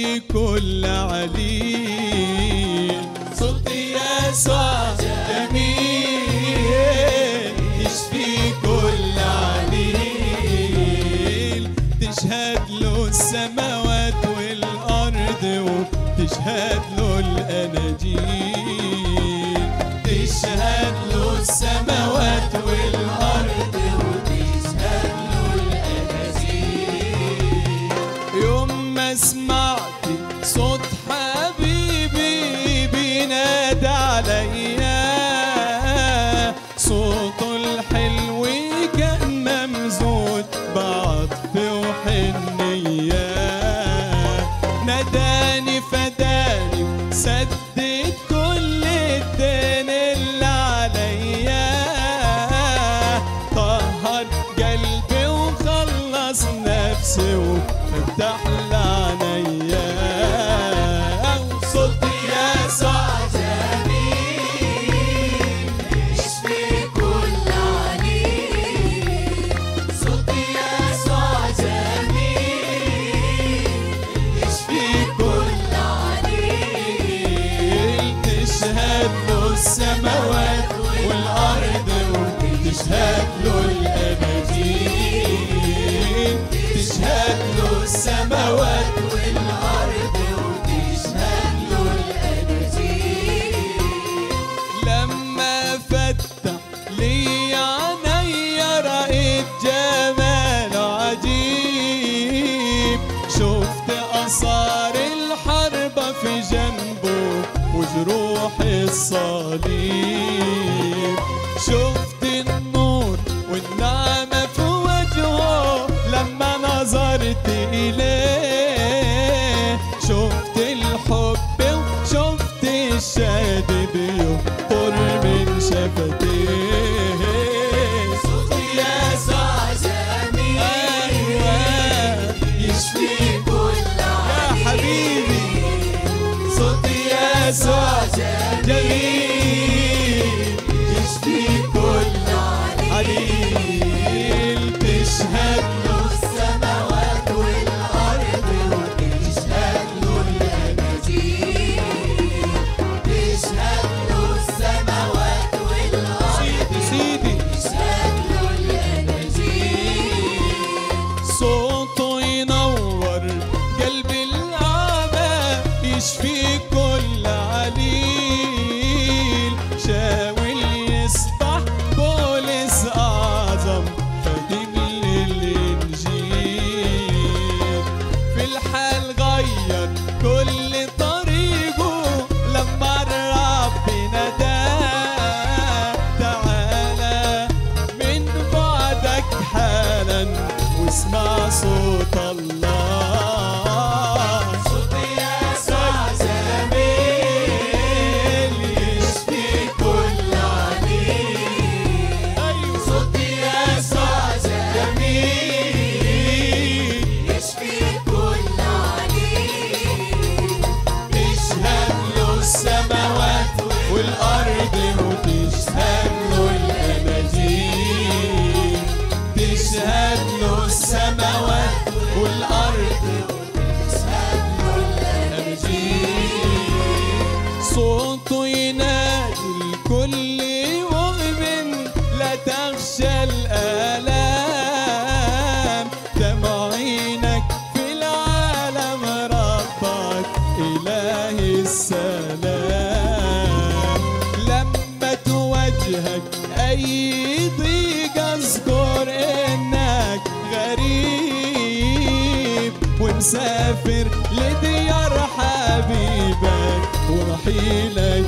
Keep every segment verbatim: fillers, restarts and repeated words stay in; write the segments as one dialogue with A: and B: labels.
A: يشفي كل عليل. صوت يسوع جميل يشفي كل عليل. تشهد له السماوات والأرض وتشهد له الأناجيل. تشهد له السماوات والأرض وتشهد له الأناجيل. يوم ما سمعت صوت حبيبي بينادى عليا، صوته الحلو كان ممزوج بعطف وحنية. ناداني فداني سدد كل الدين اللي عليا. طهر قلبي وخلص نفسي وفتح لعنيا. صوت يسوع جميل
B: يشفي كل عليل. صوت يسوع جميل
A: يشفي كل
B: عليل.
A: تشهد له السماوات والأرض وتشهد له الأناجيل. تشهد له السماوات
B: والأرض وتشهد له الأناجيل.
A: لما فتح لي عينيا رأيت جماله عجيب. شفت آثار الحرب في جنبه وجروح الصليب. شفت النور والنعمة في وجهه لما نظرت إليه. شفت الحب وشفت الشهد بيقطر من شفتيه.
B: صوت يسوع جميل
A: يشفي
B: كل
A: يا
B: عليل.
A: حبيبي. صوت يسوع جميل يشفي كل عليل. تشهد له
B: السماوات والأرض وتشهد له الأناجيل. تشهد له السماوات والأرض
A: سيدي
B: وتشهد له الأناجيل.
A: صوته ينور قلب الأعمى يشفي كل عليل. شاول يصبح بولس أعظم خادم للإنجيل. في الحال غير كل طريقه لما الرب ناداه. تعالى من بعدك حالا واسمع صوت الله.
B: صوت يسوع جميل يشفي كل عليل. صوت يسوع جميل يشفي كل عليل.
A: تشهد له السماوات والأرض وتشهد له الأناجيل. تشهد له السماوات والأرض
B: وتشهد له الأناجيل.
A: صوته ينادي الكل مؤمن لا تخشى الآلام. دمع عينك في العالم ربك إله السلام. لما تواجهك أي ضيق اذكر إنك غريب ومسافر لديار حبيبك ورحيلك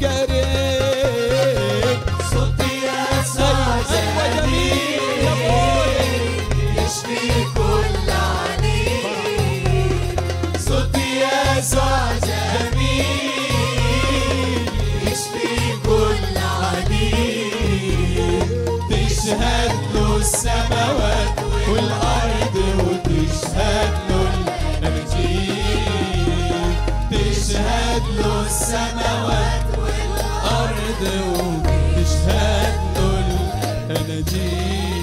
A: قريب.
B: صوت يسوع جميل يشفي كل عليل.
A: صوت يسوع جميل
B: يشفي كل عليل.
A: تشهد له السماوات والأرض وتشهد له الأناجيل. تشهد له السماوات والأرض وتشهد له الأناجيل.